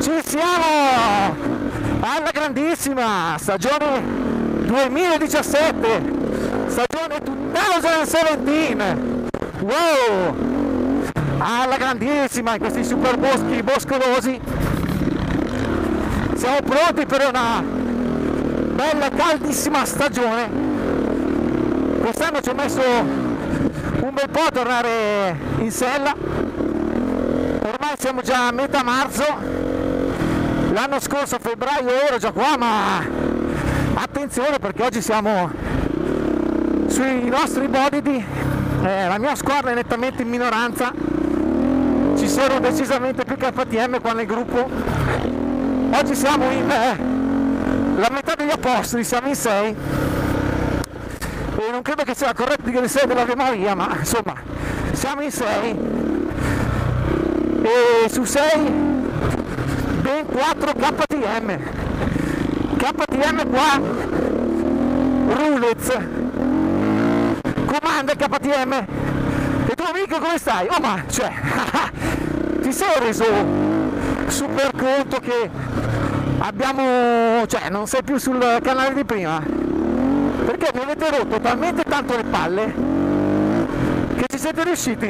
Ci siamo! Alla grandissima stagione 2017, stagione 2017. Wow! Alla grandissima in questi super boschi boscolosi. Siamo pronti per una bella caldissima stagione. Quest'anno ci ho messo un bel po' a tornare in sella. Ormai siamo già a metà marzo. L'anno scorso a febbraio ero già qua, ma attenzione perché oggi siamo sui nostri bodidi. La mia squadra è nettamente in minoranza, ci sono decisamente più KTM qua nel gruppo. Oggi siamo in la metà degli apostoli, siamo in 6 e non credo che sia corretto dire 6 dell'Ave Maria, ma insomma siamo in 6 e su 6 ben 4 KTM. KTM qua, Rulez comanda il KTM. E tu amico come stai? Oh, ma cioè ti sei reso super conto che abbiamo, cioè non sei più sul canale di prima, perché mi avete rotto talmente tanto le palle che ci siete riusciti.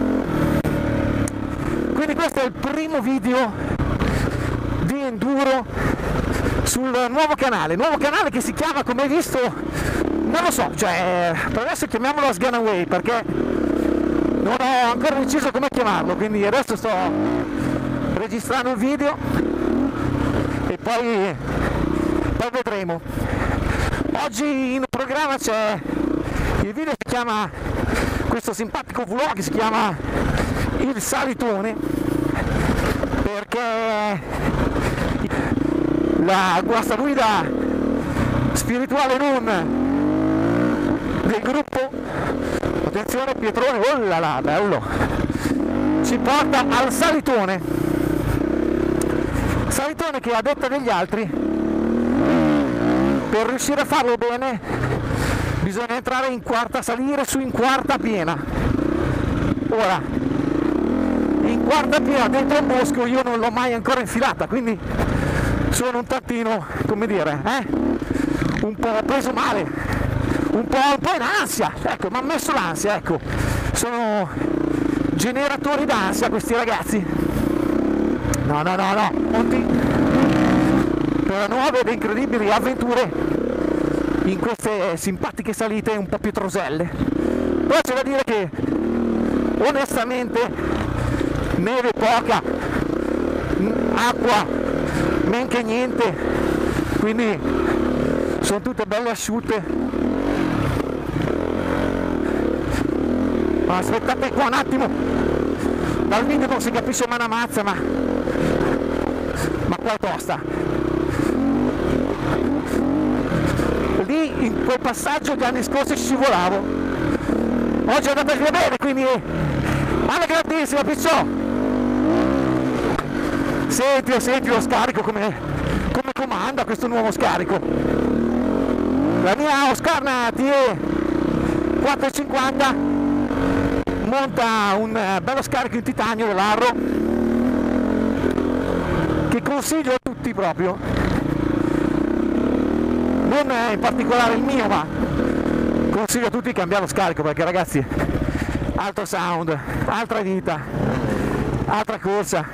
Quindi questo è il primo video di enduro sul nuovo canale che si chiama, come hai visto, non lo so, cioè per adesso chiamiamolo Sganaway perché non ho ancora deciso come chiamarlo, quindi adesso sto registrando il video e poi vedremo. Oggi in programma c'è il video, si chiama, questo simpatico vlog si chiama Il Salitone, perché la guida spirituale non del gruppo, attenzione Pietrone, oh là là, bello, ci porta al Salitone che a detta degli altri per riuscire a farlo bene bisogna entrare in quarta, salire su in quarta piena. Ora in quarta piena dentro un bosco io non l'ho mai ancora infilata, quindi sono un tantino, come dire, un po' preso male, un po' in ansia, ecco, mi ha messo l'ansia, ecco, sono generatori d'ansia questi ragazzi. No, pronti per nuove ed incredibili avventure in queste simpatiche salite un po' pietroselle. Però c'è da dire che onestamente neve poca, acqua men che niente, quindi sono tutte belle asciutte. Ma aspettate qua un attimo, dal video non si capisce mai una mazza, ma qua è tosta. Lì in quel passaggio gli anni scorsi scivolavo, oggi è andata via bene, quindi alla grandissima Picciò. Senti lo scarico come comanda questo nuovo scarico. La mia Husqvarna TE 450 monta un bello scarico in titanio dell'Arro che consiglio a tutti proprio, non in particolare il mio, ma consiglio a tutti di cambiare lo scarico perché ragazzi, altro sound, altra vita, altra corsa.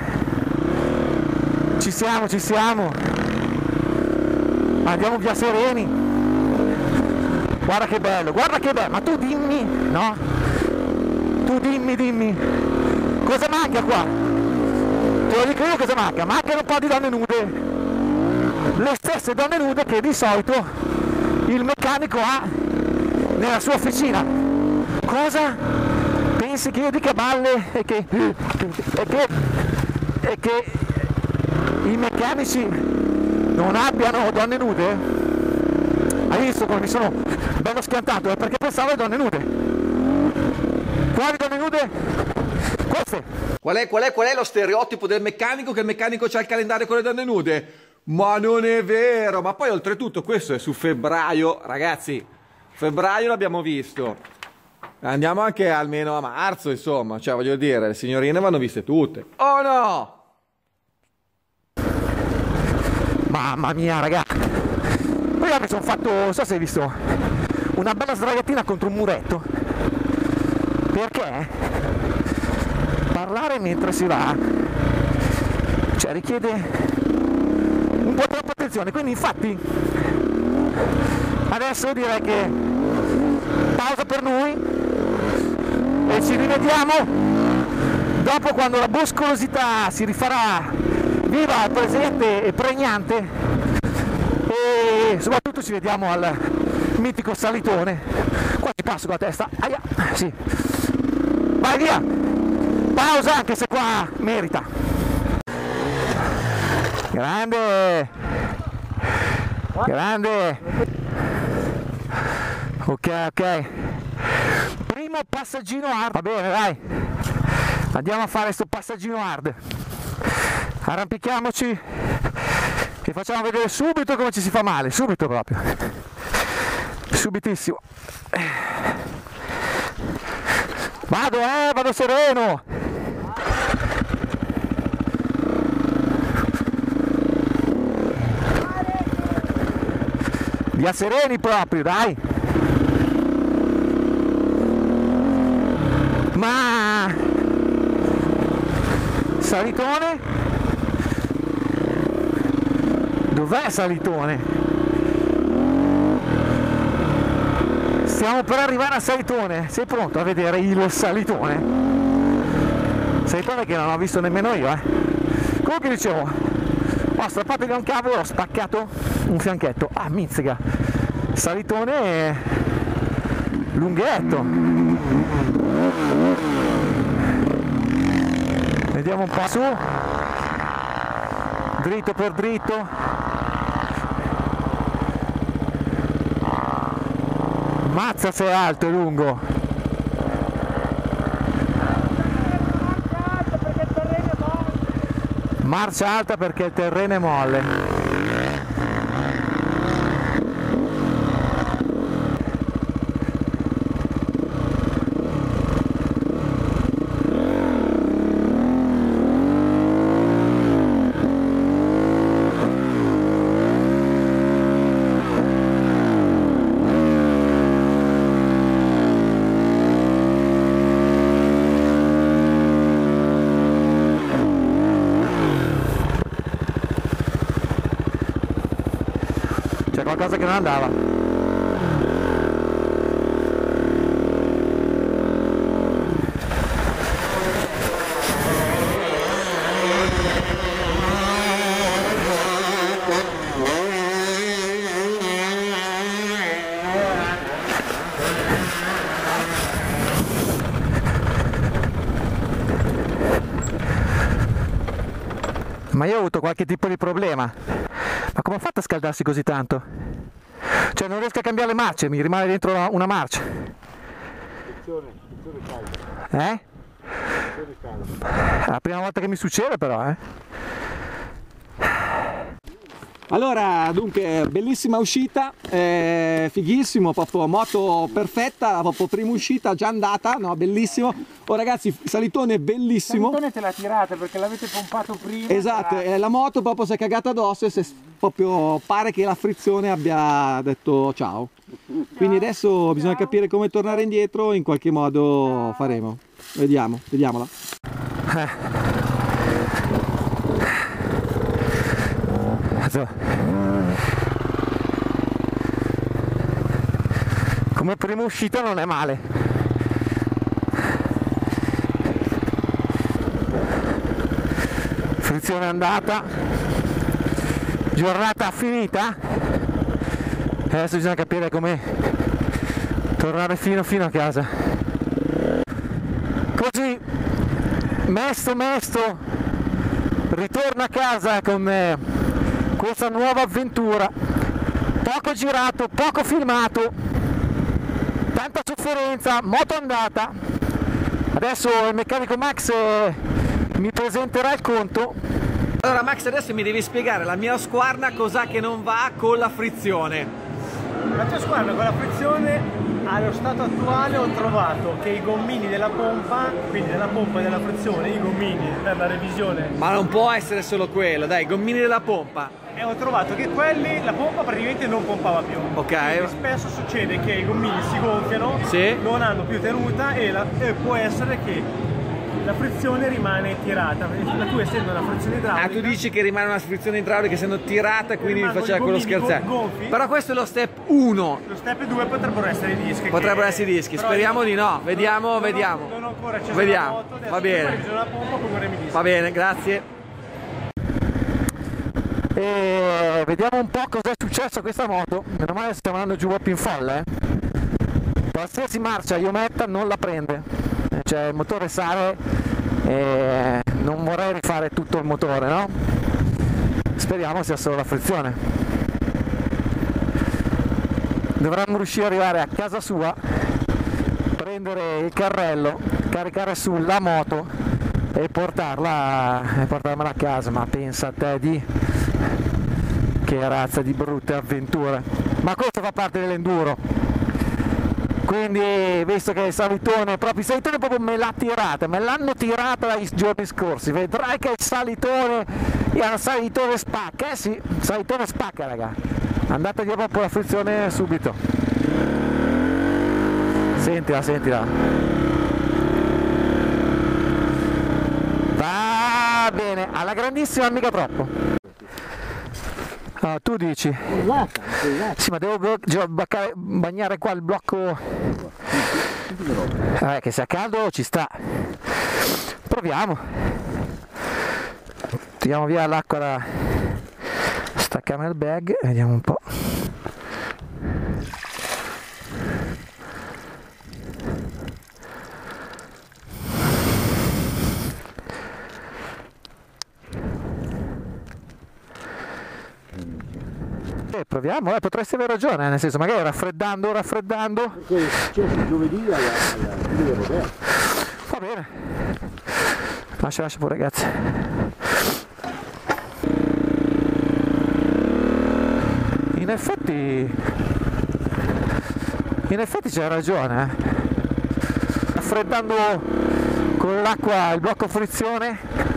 Ci siamo, andiamo via sereni. Guarda che bello, ma tu dimmi, no? Tu dimmi, cosa manca qua? Te lo dico io cosa manca, mancano un po' di donne nude, le stesse donne nude che di solito il meccanico ha nella sua officina. Cosa? Pensi che io dica balle e che i meccanici non abbiano donne nude? Hai visto come mi sono bello schiantato? È perché pensavo alle donne nude. Quali donne nude? Queste. Qual è lo stereotipo del meccanico? Che il meccanico c'ha il calendario con le donne nude? Ma non è vero, ma poi oltretutto questo è su febbraio, ragazzi, febbraio l'abbiamo visto, andiamo anche almeno a marzo, insomma, cioè voglio dire, le signorine vanno viste tutte, oh no? Mamma mia, raga. Poi mi sono fatto, non so se hai visto, una bella sdraiatina contro un muretto. Perché parlare mentre si va, cioè, richiede un po' troppa attenzione. Quindi infatti adesso direi che pausa per noi e ci rivediamo dopo, quando la boscolosità si rifarà viva, presente e pregnante, e soprattutto ci vediamo al mitico salitone. Qua ci passo con la testa, aia, sì, vai via, pausa anche se qua merita. Grande, grande, ok, primo passaggino hard, va bene, dai, andiamo a fare questo passaggino hard, arrampichiamoci e facciamo vedere subito come ci si fa male, subito proprio, subitissimo. Vado sereno. Via sereni proprio, dai. Ma salitone? Dov'è salitone? Stiamo per arrivare a salitone. Sei pronto a vedere il salitone? Salitone che non ho visto nemmeno io, Comunque dicevo, ho strappato via un cavo e ho spaccato un fianchetto. Ah, mizzica, salitone lunghetto. Vediamo un po' su, dritto per dritto. Mazza se è alto e lungo. Marcia alta perché il terreno è molle. C'è qualcosa che non andava. Ma io ho avuto qualche tipo di problema. Ma come ho fatto a scaldarsi così tanto? Cioè non riesco a cambiare le marce, mi rimane dentro una marcia. Frizione calda. Frizione calda. È la prima volta che mi succede però, Allora, dunque, bellissima uscita, fighissimo, proprio moto perfetta, proprio prima uscita, già andata, no, bellissimo. Oh ragazzi, salitone bellissimo. Il salitone te l'ha tirata perché l'avete pompato prima. Esatto, la moto proprio si è cagata addosso e proprio pare che la frizione abbia detto ciao. Quindi adesso bisogna capire come tornare indietro, in qualche modo faremo. Vediamola. Come prima uscita non è male. Frizione andata, giornata finita. Adesso bisogna capire come tornare fino a casa. Così mesto ritorna a casa con questa nuova avventura. Poco girato, poco filmato, tanta sofferenza, moto andata. Adesso il meccanico Max mi presenterà il conto. Allora Max, adesso mi devi spiegare la mia squarna cos'ha che non va con la frizione. La tua squadra con la frizione allo stato attuale ho trovato che i gommini della pompa, quindi della pompa e della frizione, i gommini per la revisione. Ma non può essere solo quello, dai, gommini della pompa. E ho trovato che quelli, la pompa praticamente non pompava più. Ok. Quindi spesso succede che i gommini si gonfiano, Sì. non hanno più tenuta e può essere che la frizione rimane tirata. La tua essendo una frizione idraulica. Ah, tu dici che rimane una frizione idraulica essendo tirata, quindi mi rimangono faceva i quello gommini scherzare. gonfi. Però questo è lo step 1. Lo step 2 potrebbero essere i dischi. Potrebbero essere i dischi, però speriamo io di no. Vediamo, vediamo. Non ho ancora acceso Vediamo. la moto, adesso Va bene. reviso la pompa, poi vorremmo i dischi. Va bene, grazie. E vediamo un po' cosa è successo a questa moto. Meno male stiamo andando giù proprio in folle. Qualsiasi marcia io metta non la prende. Cioè il motore sale e non vorrei rifare tutto il motore, no? Speriamo sia solo la frizione. Dovremmo riuscire ad arrivare a casa sua, prendere il carrello, caricare sulla moto e portarmela a casa. Ma pensa a te di che razza di brutte avventure. Ma questo fa parte dell'enduro, quindi visto che il salitone proprio me l'hanno tirata dai giorni scorsi, vedrai che il salitone spacca, sì, il salitone spacca, raga, andate via proprio la frizione subito. Sentila, va bene, alla grandissima, mica troppo. Ah, tu dici? Sì, ma devo bagnare qua il blocco. Che sia caldo ci sta. Proviamo. Tiriamo via l'acqua da sta camel bag, vediamo un po'. Proviamo, potresti aver ragione, nel senso magari raffreddando. Perché è successo giovedì alla Va bene. Lascia pure, ragazzi. In effetti c'hai ragione, Raffreddando con l'acqua il blocco frizione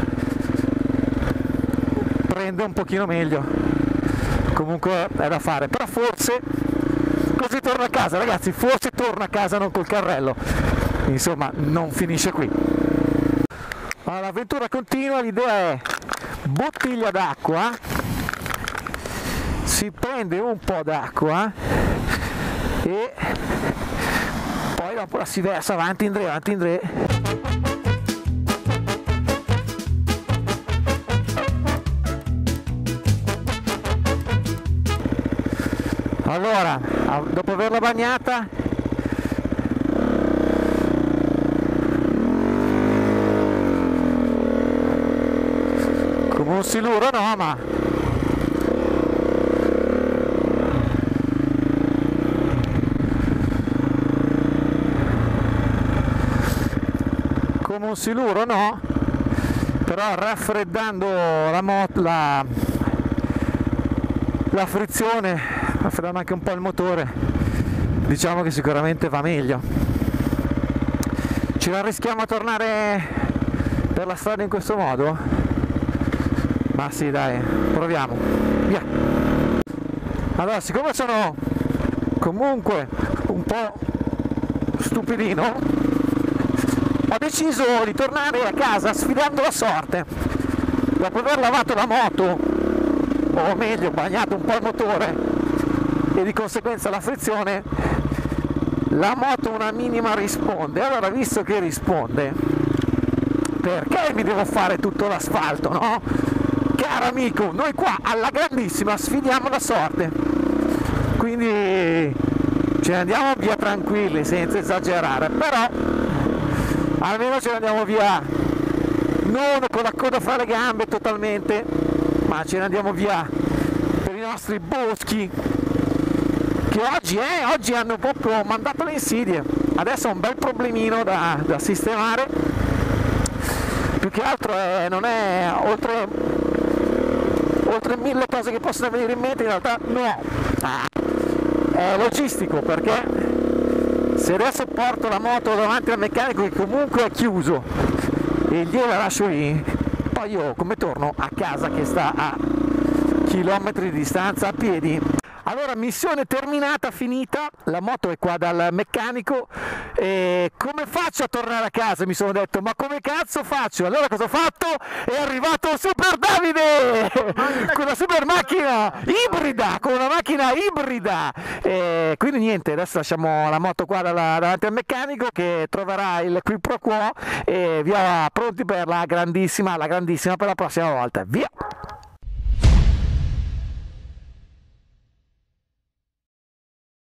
prende un pochino meglio. Comunque è da fare, però forse così torna a casa, ragazzi, forse torna a casa non col carrello, insomma non finisce qui. Allora, l'avventura continua, l'idea è bottiglia d'acqua, si prende un po' d'acqua e poi dopo la si versa avanti in dre. Allora, dopo averla bagnata, come un siluro no, ma come un siluro no, però raffreddando la frizione, raffreddando anche un po' il motore, diciamo che sicuramente va meglio. Ce la rischiamo a tornare per la strada in questo modo? Ma sì, dai, proviamo, via. Allora, siccome sono comunque un po' stupidino, ho deciso di tornare a casa sfidando la sorte. Dopo aver lavato la moto, o meglio bagnato un po' il motore e di conseguenza la frizione, la moto una minima risponde. Allora, visto che risponde, perché mi devo fare tutto l'asfalto, no? Caro amico, noi qua alla grandissima sfidiamo la sorte, quindi ce ne andiamo via tranquilli senza esagerare, però almeno ce ne andiamo via non con la coda fra le gambe totalmente, ma ce ne andiamo via per i nostri boschi che oggi hanno proprio mandato le insidie. Adesso è un bel problemino da sistemare, più che altro non è oltre 1000 cose che possono venire in mente, in realtà no, è logistico, perché Se adesso porto la moto davanti al meccanico che comunque è chiuso e gliela lascio lì, poi io come torno a casa che sta a chilometri di distanza a piedi. Allora, missione terminata, finita, la moto è qua dal meccanico e come faccio a tornare a casa? Mi sono detto, ma come cazzo faccio? Allora cosa ho fatto? È arrivato Super Davide con la super macchina ibrida, con una macchina ibrida, e quindi niente, adesso lasciamo la moto qua davanti al meccanico che troverà il quid pro quo e via, pronti per la grandissima per la prossima volta, via!